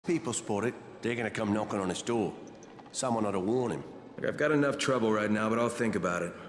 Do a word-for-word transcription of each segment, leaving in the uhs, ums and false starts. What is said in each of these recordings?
People spot it, they're gonna come knocking on his door. Someone ought to warn him. Look, I've got enough trouble right now, but I'll think about it.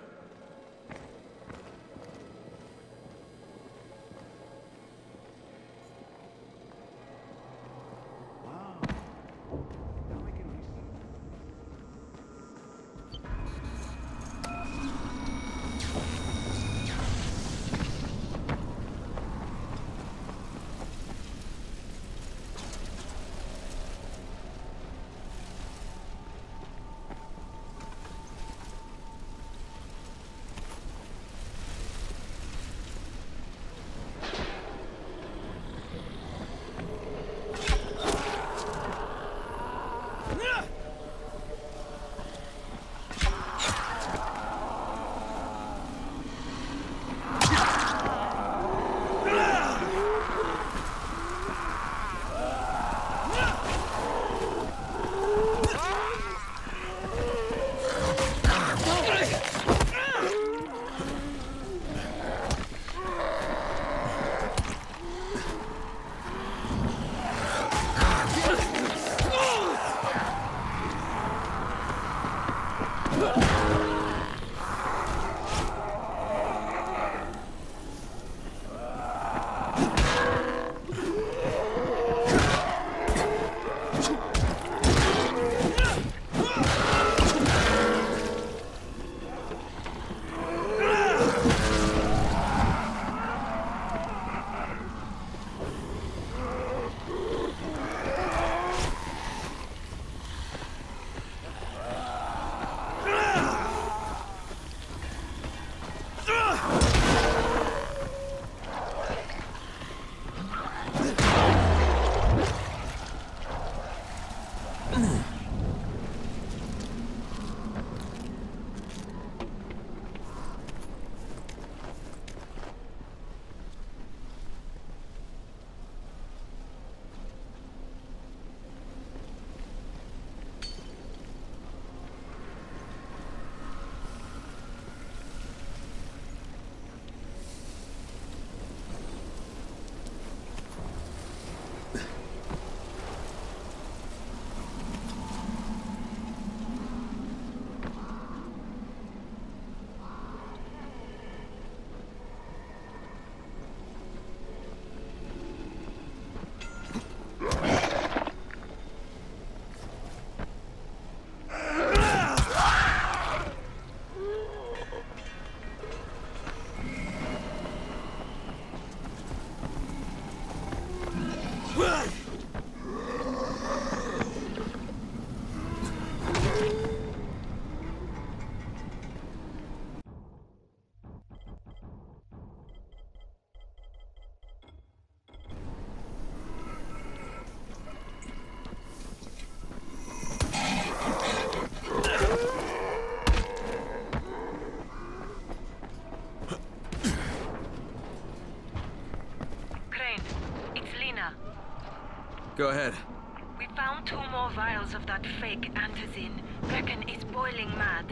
Go ahead. We found two more vials of that fake antizin. Reckon it's boiling mad.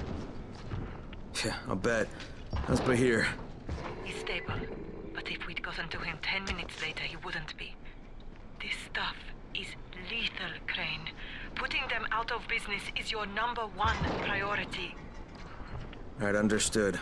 Yeah, I'll bet. Let's put here. He's stable, but if we'd gotten to him ten minutes later, he wouldn't be. This stuff is lethal, Crane. Putting them out of business is your number one priority. All right, understood.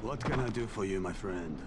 What can I do for you, my friend?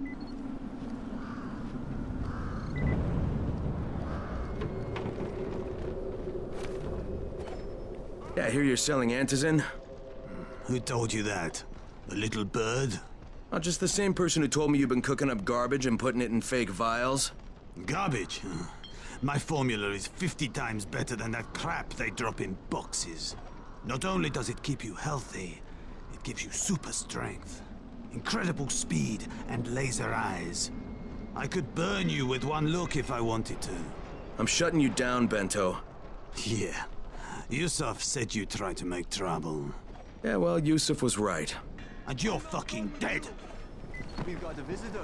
Yeah, I hear you're selling antizin. Who told you that? The little bird? Oh, just the same person who told me you've been cooking up garbage and putting it in fake vials. Garbage? Huh? My formula is fifty times better than that crap they drop in boxes. Not only does it keep you healthy, it gives you super strength, incredible speed, and laser eyes. I could burn you with one look if I wanted to. I'm shutting you down, Bento. Yeah. Yusuf said you tried to make trouble. Yeah, well, Yusuf was right. And you're fucking dead! We've got a visitor.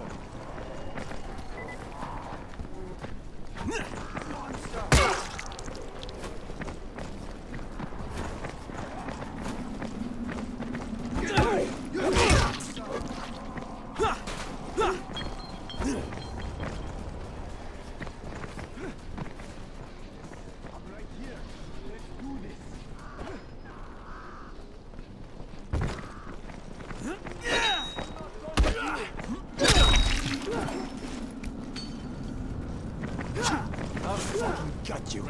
Got you.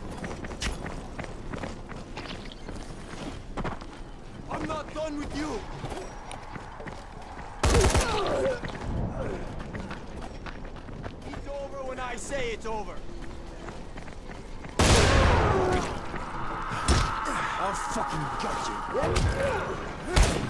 I'm not done with you. It's over when I say it's over. I fucking got you.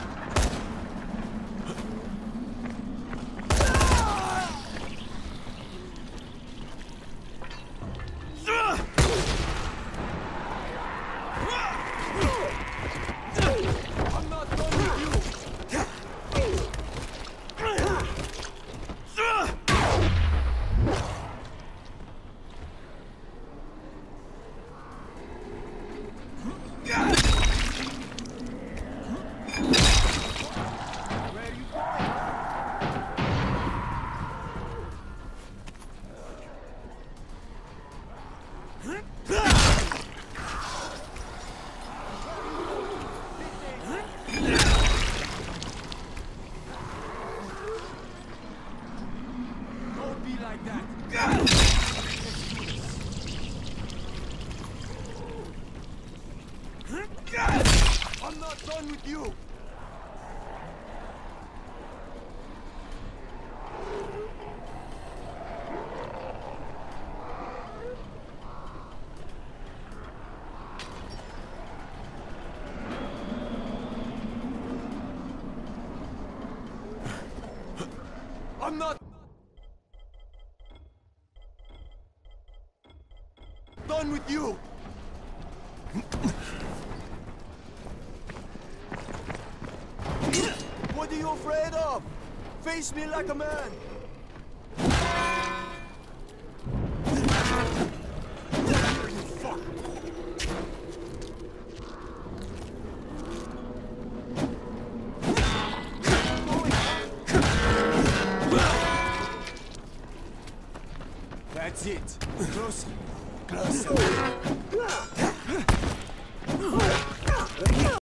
I'm not done with you. I'm not done with you. What are you afraid of? Face me like a man. Fuck. That's it. Closer. Closer.